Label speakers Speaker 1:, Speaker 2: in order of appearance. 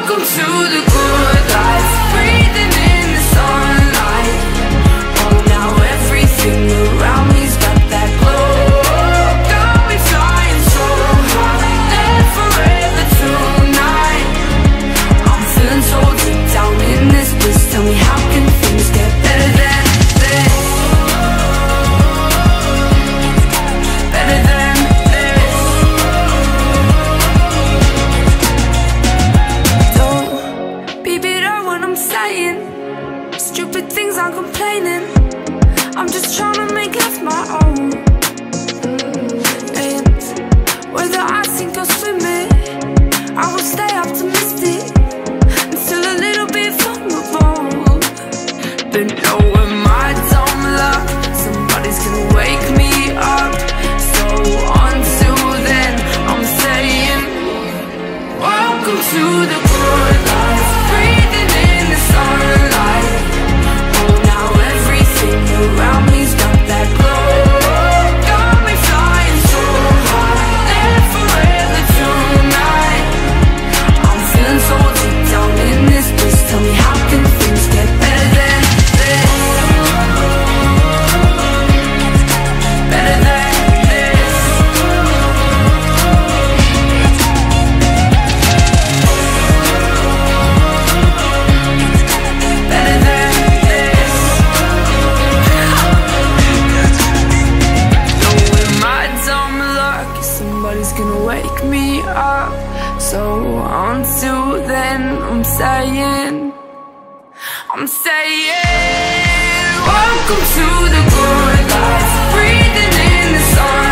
Speaker 1: Welcome to the good life, breathing in the sunlight. Oh, now everything around me's got that glow. Got me flying so high, live forever tonight. I'm feeling so deep down in this bliss. Tell me, how can things get better than this? Better than this. Don't be bitter when I'm saying stupid things, I'm complaining. I'm just trying to make life my own. And whether I sink or swim it, I will stay optimistic and still a little bit vulnerable. But knowing my dumb luck, somebody's gonna wake me up. So until then, I'm saying, welcome to the good life, breathing in the sunlight. Oh, now everything around me's got that glow. Got me flying so high, live forever tonight. I'm feeling so deep down in this bliss. Tell me, how can things get better than this? Better than this. Better than this. Knowing my dumb luck, somebody's gonna wake me up. So until then, I'm saying, welcome to the good life, breathing in the sun.